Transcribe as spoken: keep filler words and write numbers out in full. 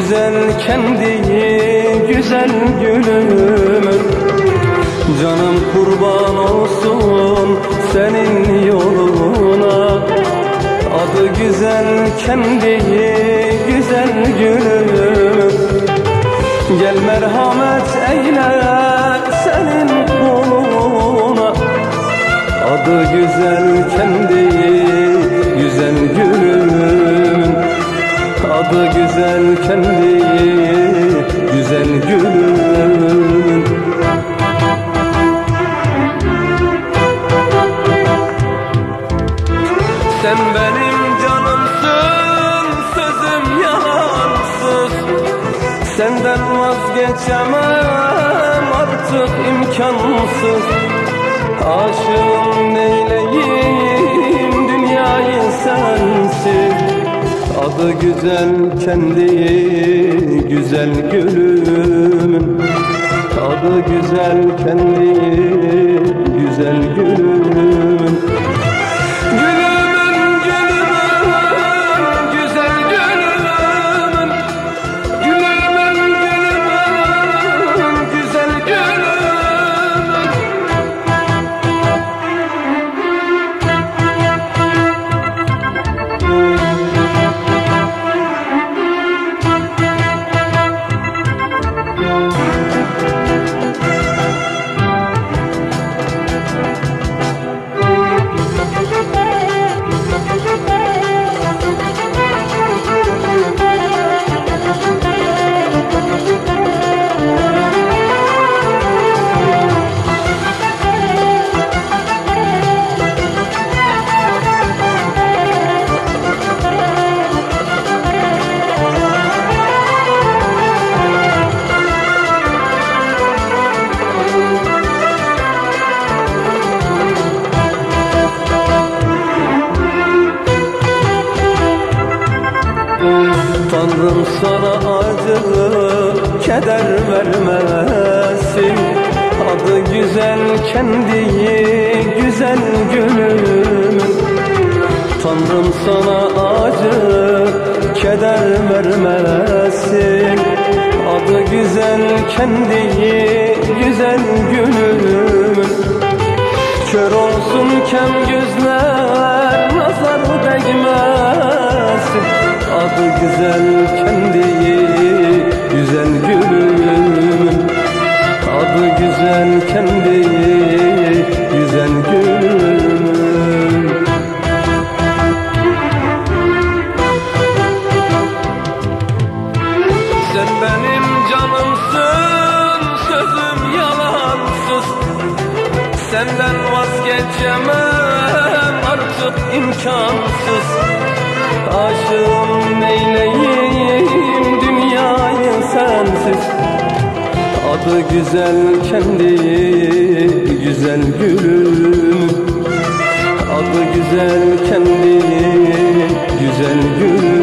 güzel kendi güzel gülümün, canım kurban olsun senin yoluna. Adı güzel kendi güzel gülümün, gel merhamet eyle senin kuluna. Adı güzel kendi güzel gülümün, adı güzel kendi güzel gülümün. Sen benim canımsın, sözüm yalansız. Senden vazgeçemem, artık imkansız. Aşığım neyleyim dünyayı sensiz. Adı güzel kendi güzel gülümün, adı güzel kendi güzel gülümün. Gülümün gülümün güzel gülümün, gülümün gülümün güzel gülümün. Tanrım sana acı, keder vermesin. Adı güzel kendi güzel gülümün, Tanrım sana acı, keder vermesin. Adı güzel kendi güzel gülümün, kör olsun kem gözler, nazar değmesin. Adı güzel kendi güzel gülümün, adı güzel kendi güzel gülümün. Sen benim canımsın, sözüm yalansız. Senden vazgeçemem, artık imkansız. Aşığım neyleyim dünyayı sensiz. Adı güzel kendi güzel gülümün, adı güzel kendi güzel gülümün.